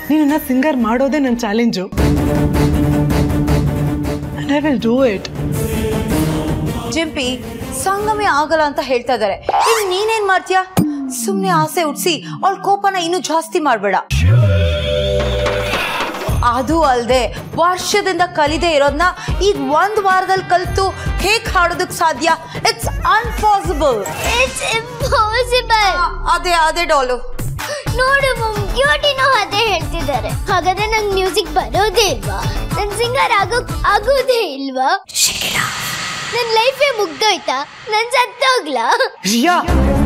ನೀನನ್ನ singer ಮಾಡೋದೇ ನನ್ನ challenge. And I will do it. ಜಿಂಪಿ ಸಂಗಮೆ ಆಗಲ್ಲ ಅಂತ ಹೇಳ್ತಾ ಇದ್ದಾರೆ. ನೀನೇನ್ ಮಾಡ್ತೀಯಾ? ಸುಮ್ನೆ ಆಸೆ ಹುಟ್ಟಿಸಿ ಅವಳ ಕೋಪನ ಇನ್ನೂ ಜಾಸ್ತಿ ಮಾಡ್ಬೇಡ. ಅದು ಅಲ್ಲದೆ ವರ್ಷದಿಂದ ಕಲಿದೇ ಇರೋದನ್ನ ಈಗ 1 ವಾರದಲ್ಲಿ ಕಲಿತು ಹೇಗೆ ಹಾಡೋದಕ್ಕೆ ಸಾಧ್ಯ? It's impossible. It's impossible. ಅದೇ ಡಾಲು ನೋಡು ಕ್ಯೂಟಿನೂ ಅದೇ ಹೇಳ್ತಿದ್ದಾರೆ. ಹಾಗಾದ್ರೆ ನಂಗೆ ಮ್ಯೂಸಿಕ್ ಬರೋದೇ ಇಲ್ವಾ? ನನ್ ಸಿಂಗರ್ ಆಗೋದೇ ಇಲ್ವಾ? ನನ್ನ ಲೈಫೇ ಮುಗ್ದೋಯ್ತಾ? ನನ್ ಸತ್ತೋಗ್ಲಾ? ರಿಯಾ,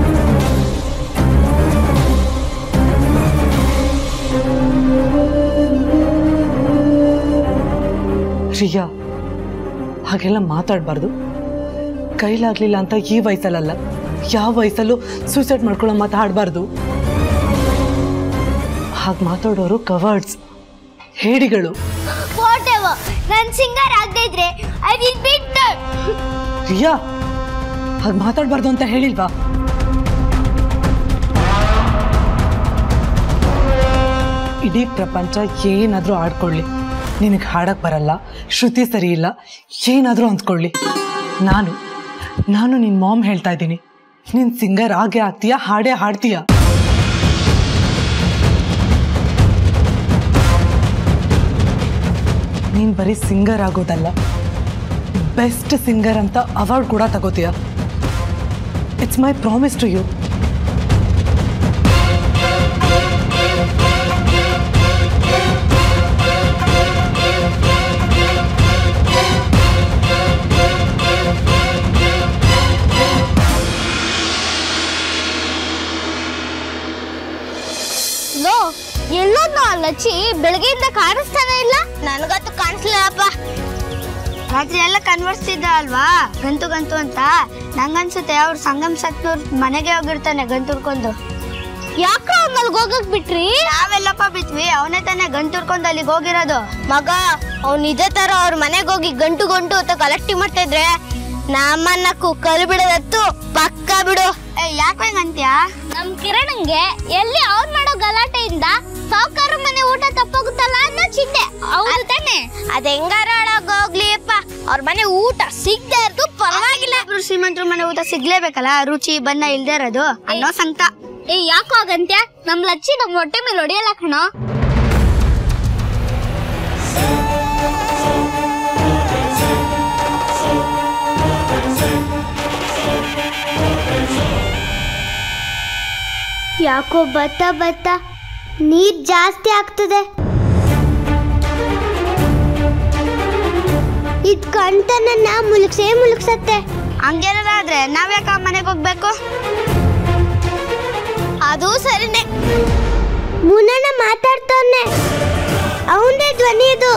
ರಿಯಾ ಹಾಗೆಲ್ಲ ಮಾತಾಡಬಾರ್ದು. ಕೈಲಾಗ್ಲಿಲ್ಲ ಅಂತ ಈ ವಯಸ್ಸಲ್ಲ, ಯಾವ ವಯಸ್ಸಲ್ಲೂ ಸೂಸೈಡ್ ಮಾಡ್ಕೊಳ್ಳೋ ಮಾತಾಡಬಾರ್ದು. ಹಾಗೆ ಮಾತಾಡೋರು ಕವರ್ಡ್ಸ್, ಹೇಡಿಗಳು. ನನ್ ಸಿಂಗರ್ ಆಗದೆ ಇದ್ರೆ I will be dead. Riya ಹಾಗೆ ಮಾತಾಡಬಾರ್ದು ಅಂತ ಹೇಳಿಲ್ವಾ? ಇಡೀ ಪ್ರಪಂಚ ಏನಾದರೂ ಆಡ್ಕೊಳ್ಳಿ, ನಿನಗೆ ಹಾಡಕ್ಕೆ ಬರಲ್ಲ, ಶ್ರುತಿ ಸರಿ ಇಲ್ಲ, ಏನಾದರೂ ಅಂದ್ಕೊಳ್ಳಿ, ನಾನು ನಿನ್ನ ಮಾಮ್ ಹೇಳ್ತಾ ಇದ್ದೀನಿ, ನೀನು ಸಿಂಗರ್ ಆಗೇ ಆಗ್ತೀಯಾ, ಹಾಡೇ ಹಾಡ್ತೀಯಾ. ನೀನು ಬರೀ ಸಿಂಗರ್ ಆಗೋದಲ್ಲ, ಬೆಸ್ಟ್ ಸಿಂಗರ್ ಅಂತ ಅವಾರ್ಡ್ ಕೂಡ ತಗೋತೀಯ. It's my promise to you. ಎಲ್ಲೋದ್ನೋ ಲಚ್ಚಿ ಬೆಳಗ್ಗೆಯಿಂದ ಕಾಣಿಸ್ತಾನೆ ಇಲ್ಲ. ನನಗಂತೂ ಕಾಣಿಸ್ಲಿಲ್ಲಪ್ಪ. ರಾತ್ರಿ ಎಲ್ಲ ಕನ್ವರ್ಸ್ತಿದ್ದ ಅಲ್ವಾ ಗಂತು ಅಂತ. ನಂಗನ್ಸುತ್ತೆ ಅವ್ರ ಸಂಗಮ್ ಸತ್ನೂರ್ ಮನೆಗೆ ಹೋಗಿರ್ತಾನೆ ಗಂತುರ್ಕೊಂಡು. ಯಾಕೆ ಅವ್ನಲ್ಲಿ ಹೋಗಕ್ ಬಿಟ್ರಿ? ನಾವೆಲ್ಲಪ್ಪ ಬಿಟ್ವಿ, ಅವನೇ ತಾನೆ ಗಂತುರ್ಕೊಂಡು ಅಲ್ಲಿಗೆ ಹೋಗಿರೋದು. ಮಗ ಅವ್ನು ಇದೇ ತರ ಅವ್ರ ಮನೆಗೆ ಹೋಗಿ ಗಂಟು ಅಂತ ಕಲೆಕ್ಟಿ ಮಾಡ್ತಾ ಇದ್ರೆ ನಮ್ಮನ್ನ ಕುಕ್ಕಲ್ ಬಿಡೋದತ್ತು ಪಕ್ಕ ಬಿಡು. ಯಾಕೆ ಅಂತ್ಯಾ? ನಮ್ ಕಿರಣಂಗೆ ಎಲ್ಲಿ ಅವ್ರು ಮಾಡೋ ಗಲಾಟೆಯಿಂದ ಸಾವುಕಾರ ಮನೆ ಊಟ ತಪ್ಪೋಗುತ್ತಲ್ಲ ಅನ್ನೋ ಚಿಂತೆ. ಹೌದು ತಾನೆ? ಅದ್ ಹೆಂಗಾರ ಹೋಗ್ಲಿ ಅಪ್ಪ, ಅವ್ರ ಮನೆ ಊಟ ಸಿಗದೆ ಇರೋದು ಪರವಾಗಿಲ್ಲ. ಶ್ರೀಮಂತರ ಮನೆ ಊಟ ಸಿಗ್ಲೇಬೇಕಲ್ಲ, ರುಚಿ ಬಣ್ಣ ಇಲ್ದೇ ಇರೋದು ಅನ್ನೋ ಸಂಕಟ. ಯಾಕೋ ಆಗಂತ್ಯ? ನಮ್ ಲಚ್ಚಿ ನಮ್ ಹೊಟ್ಟೆ ಮೇಲೆ ಹೊಡೆಯಲ್ಲ ಕಣೋ. ಯಾಕೋ ಬತ್ತ ನೀರ್ ಜಾಸ್ತಿ ಆಗ್ತದೆ. ಇದ್ ಕಂಠ ನನ್ನ ಮುಳುಗ್ಸತ್ತೆ. ಹಂಗೇನಾದ್ರೆ ನಾವ್ಯಾಕ ಮನೆಗೆ ಹೋಗ್ಬೇಕು? ಅದು ಸರಿನೇ. ಮುನನ ಮಾತಾಡ್ತಾನೆ, ಅವನೇ ಧ್ವನಿ ಇದು.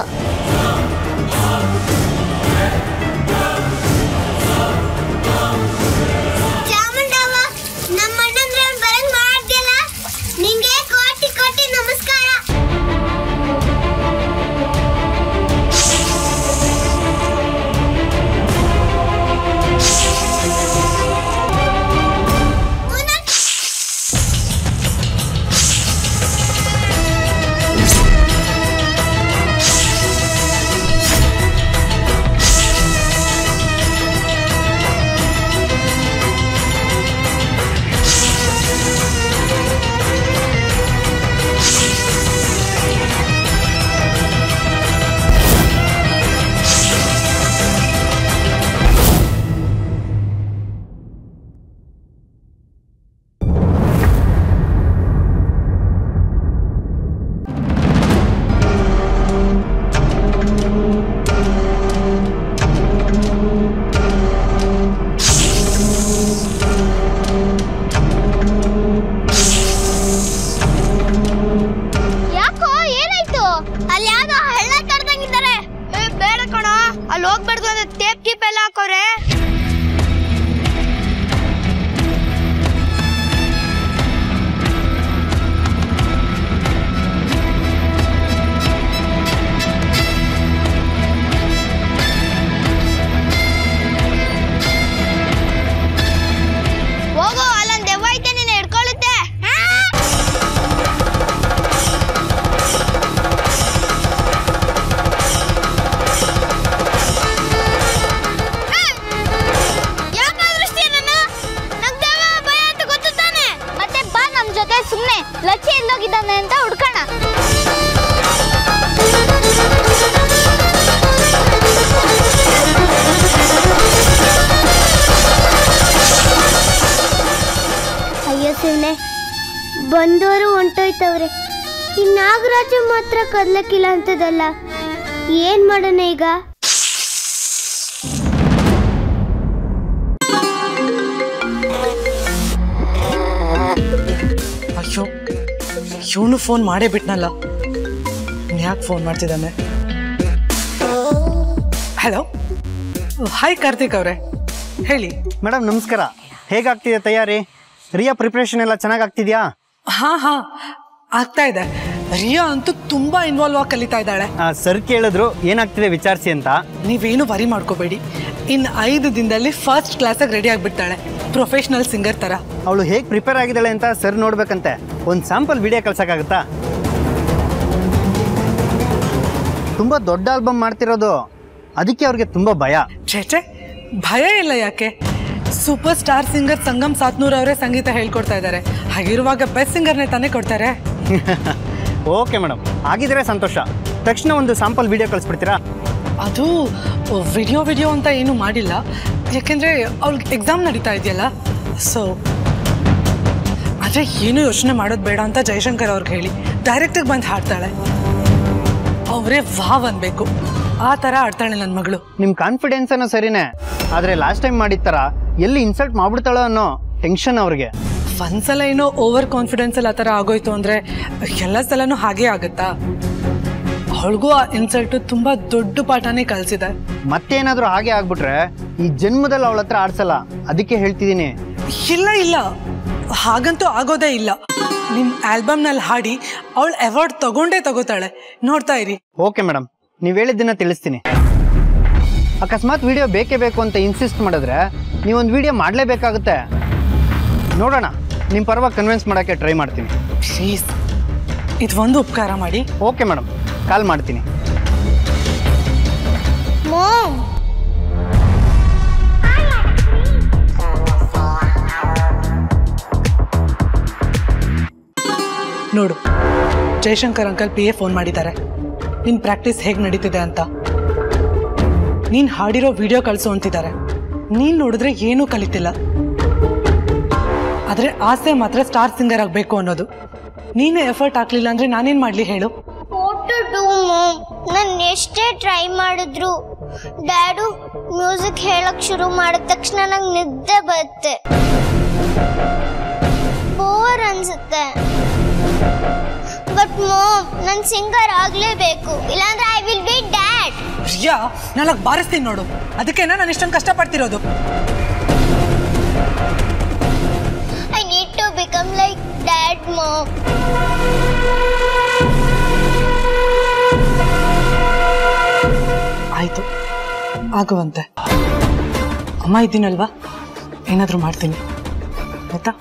ಅಲ್ಲಿ ಹೋಗ್ಬಾರ್ದು ಅಂದ್ರೆ ಟೇಪ್ ಕೀಪ್ ಎಲ್ಲ ಹಾಕೋರೆ. ಹೋಗೋ, ಅಲ್ಲೊಂದು ದೆವ್ವ ಐತೆ, ನೀನು ಹಿಡ್ಕೊಳ್ಳುತ್ತೆ. ಬಂದವರು ಹೊಂಟೋಯ್ತವ್ರೆ. ಈ ನಾಗರಾಜ ಮಾತ್ರ ಕದ್ಲಕ್ಕಿಲ್ಲ ಅಂತದಲ್ಲ. ಏನ್ ಮಾಡೋಣ ಈಗ? ಅಯ್ಯೋ, ಇವನು ಫೋನ್ ಮಾಡೇ ಬಿಟ್ನಲ್ಲ. ಯಾಕೆ ಫೋನ್ ಮಾಡ್ತಿದ್ದಾನೆ? ಹಲೋ, ಹಾಯ್ ಕಾರ್ತಿಕ್ ಅವರೇ, ಹೇಳಿ. ಮೇಡಮ್ ನಮಸ್ಕಾರ. ಹೇಗಾಗ್ತಿದೆ ತಯಾರಿ? ರಿಯಾ ಪ್ರಿಪ್ರೇಷನ್ ಎಲ್ಲ ಚೆನ್ನಾಗಿ ಆಗ್ತಿದ್ಯಾ? ಹಾ ಆಗ್ತಾ ಇದೆ. ರಿಯಾ ಅಂತೂ ತುಂಬಾ ಇನ್ವಾಲ್ವ್ ಆಗಿ ಕಲಿತಾ ಇದ್ದಾಳೆ. ಸರ್ ಕೇಳಿದ್ರು ಏನಾಗ್ತಿದೆ ವಿಚಾರಿಸಿ ಅಂತ. ನೀವೇನು ವರಿ ಮಾಡ್ಕೋಬೇಡಿ, ಇನ್ನು 5 ದಿನದಲ್ಲಿ ಫಸ್ಟ್ ಕ್ಲಾಸಾಗಿ ರೆಡಿ ಆಗಿಬಿಡ್ತಾಳೆ, ಪ್ರೊಫೆಷನಲ್ ಸಿಂಗರ್ ತರ. ಅವಳು ಹೇಗೆ ಪ್ರಿಪೇರ್ ಆಗಿದ್ದಾಳೆ ಅಂತ ಸರ್ ನೋಡ್ಬೇಕಂತೆ. ಒಂದು ಸ್ಯಾಂಪಲ್ ವಿಡಿಯೋ ಕಳ್ಸಕ್ಕಾಗತ್ತಾ? ತುಂಬ ದೊಡ್ಡ ಆಲ್ಬಮ್ ಮಾಡ್ತಿರೋದು, ಅದಕ್ಕೆ ಅವ್ರಿಗೆ ತುಂಬ ಭಯ. ಛೇ, ಭಯ ಇಲ್ಲ. ಯಾಕೆ? Super star singer Sangam Satnur ಅವರೇ ಸಂಗೀತ ಹೇಳ್ಕೊಡ್ತಾ ಇದ್ದಾರೆ. ಹಾಗಿರುವಾಗ ಬೆಸ್ಟ್ ಸಿಂಗರ್ನೇ ತಾನೇ ಕೊಡ್ತಾರೆ. ಓಕೆ ಮೇಡಮ್, ಆಗಿದ್ರೆ ಸಂತೋಷ. ತಕ್ಷಣ ಒಂದು ಸ್ಯಾಂಪಲ್ ವಿಡಿಯೋ ಕಳಿಸ್ಬಿಡ್ತೀರಾ? ಅದು ವಿಡಿಯೋ ಅಂತ ಏನು ಮಾಡಿಲ್ಲ, ಯಾಕೆಂದರೆ ಅವ್ಳಿಗೆ ಎಕ್ಸಾಮ್ ನಡೀತಾ ಇದೆಯಲ್ಲ. ಸೊ ಆದರೆ ಏನು ಯೋಚನೆ ಮಾಡೋದು ಬೇಡ ಅಂತ ಜಯಶಂಕರ್ ಅವ್ರಿಗೆ ಹೇಳಿ ಡೈರೆಕ್ಟಾಗಿ ಬಂದು ಹಾಡ್ತಾಳೆ. ಅವರೇ ವಾವ್ ಅನ್ಬೇಕು, ಆ ಥರ ಆಡ್ತಾಳೆ ನನ್ನ ಮಗಳು. ನಿಮ್ಮ ಕಾನ್ಫಿಡೆನ್ಸ್ ಅನ್ನೋ ಸರಿನೇ, ಆದರೆ ಲಾಸ್ಟ್ ಟೈಮ್ ಮಾಡಿದ ಥರ ಎಲ್ಲಿ ಇನ್ಸಲ್ಟ್ ಮಾಡ್ಬಿಡ್ತಾಳೋ ಅನ್ನೋ ಟೆನ್ಷನ್ ಅವ್ರಿಗೆ. ಒಂದ್ಸಲ ಏನೋ ಓವರ್ ಕಾನ್ಫಿಡೆನ್ಸಲ್ಲಿ ಆ ಥರ ಆಗೋಯ್ತು ಅಂದರೆ ಎಲ್ಲ ಸಲನೂ ಹಾಗೇ ಆಗುತ್ತಾ? ಅವಳಿಗೂ ಆ ಇನ್ಸಲ್ಟು ತುಂಬ ದೊಡ್ಡ ಪಾಠನೇ ಕಲಿಸಿದೆ. ಮತ್ತೇನಾದರೂ ಹಾಗೆ ಆಗ್ಬಿಟ್ರೆ ಈ ಜನ್ಮದಲ್ಲಿ ಅವಳ ಹತ್ರ ಆಡ್ಸಲ್ಲ, ಅದಕ್ಕೆ ಹೇಳ್ತಿದ್ದೀನಿ. ಇಲ್ಲ, ಹಾಗಂತೂ ಆಗೋದೇ ಇಲ್ಲ. ನಿಮ್ಮ ಆಲ್ಬಮ್ನಲ್ಲಿ ಹಾಡಿ ಅವಳು ಅವಾರ್ಡ್ ತಗೋತಾಳೆ, ನೋಡ್ತಾ ಇರಿ. ಓಕೆ ಮೇಡಮ್, ನೀವು ಹೇಳಿದ್ದನ್ನ ತಿಳಿಸ್ತೀನಿ. ಅಕಸ್ಮಾತ್ ವಿಡಿಯೋ ಬೇಕೇ ಬೇಕು ಅಂತ ಇನ್ಸಿಸ್ಟ್ ಮಾಡಿದ್ರೆ ನೀವೊಂದು ವಿಡಿಯೋ ಮಾಡಲೇಬೇಕಾಗುತ್ತೆ. ನೋಡೋಣ, ನಿಮ್ಮ ಪರವಾಗಿ ಕನ್ವಿನ್ಸ್ ಮಾಡೋಕ್ಕೆ ಟ್ರೈ ಮಾಡ್ತೀನಿ. ಪ್ಲೀಸ್, ಇದು ಒಂದು ಉಪಕಾರ ಮಾಡಿ. ಓಕೆ ಮೇಡಮ್, ಕಾಲ್ ಮಾಡ್ತೀನಿ. ನೋಡು, ಜಯಶಂಕರ್ ಅಂಕಲ್ PA ಫೋನ್ ಮಾಡಿದ್ದಾರೆ. ನಿನ್ನ ಪ್ರಾಕ್ಟೀಸ್ ಹೇಗೆ ನಡೀತಿದೆ ಅಂತ. ನೀನು ಹಾಡಿರೋ ವಿಡಿಯೋ ಕಳಿಸು ಅಂತಿದ್ದಾರೆ. ನೀನು ನೋಡಿದ್ರೆ ಏನೂ ಕಲಿತಿಲ್ಲ, ಆದರೆ ಆಸೆ ಮಾತ್ರ ಸ್ಟಾರ್ ಸಿಂಗರ್ ಆಗಬೇಕು ಅನ್ನೋದು. ನೀನೇ ಎಫರ್ಟ್ ಹಾಕ್ಲಿಲ್ಲ ಅಂದರೆ ನಾನೇನು ಮಾಡಲಿ ಹೇಳು? ನಾನು ಎಷ್ಟೇ ಟ್ರೈ ಮಾಡಿದ್ರು ಡ್ಯಾಡು ಮ್ಯೂಸಿಕ್ ಹೇಳಕ್ ಶುರು ಮಾಡಿದ ತಕ್ಷಣ ನಂಗೆ ನಿದ್ದೆ ಬರುತ್ತೆ, ಬೋರ್ ಅನ್ಸುತ್ತೆ. ಬಟ್ ಮಾಮ್, ನಾನು ಸಿಂಗರ್ ಆಗಲೇಬೇಕು, ಇಲ್ಲಾಂದ್ರೆ I will be dad. Riya, ನಾಲ್ಕು ಬಾರಿಸ್ತೀನಿ ನೋಡು, ಅದಕ್ಕೇನ ನಾನು ಇಷ್ಟೊಂದು ಕಷ್ಟಪಡ್ತಿರೋದು. I need to become like dad mom. ಆಯಿತು, ಆಗುವಂತೆ. ಅಮ್ಮ ಇದ್ದೀನಲ್ವಾ, ಏನಾದರೂ ಮಾಡ್ತೀನಿ ಆಯ್ತಾ?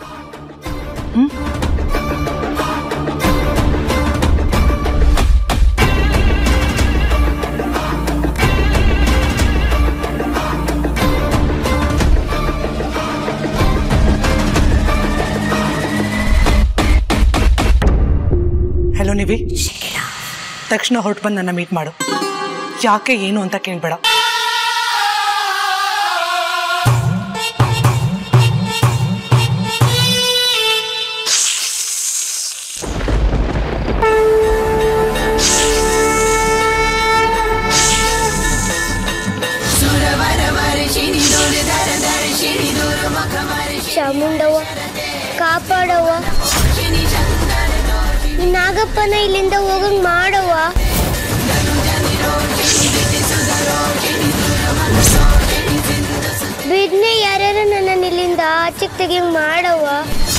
ಹೆಲೋ ನಿವಿ, ತಕ್ಷಣ ಹೊರಟು ಬಂದು ನನ್ನ ಮೀಟ್ ಮಾಡು. ಯಾಕೆ ಏನು ಅಂತ ಕೇಳಬೇಡ. ಚಾಮುಂಡವ್ವ ಕಾಪಾಡವ್ವ, ನಾಗಪ್ಪನ ಇಲ್ಲಿಂದ ಹೋಗಂಗ್ ಮಾಡವ್ವ. ಬಿದ್ನೆ ಯಾರ್ಯಾರ ನನ್ನ ಇಲ್ಲಿಂದ ಆಚೆಗೆ ತೆಗಿಯಂಗ್ ಮಾಡವ್ವ.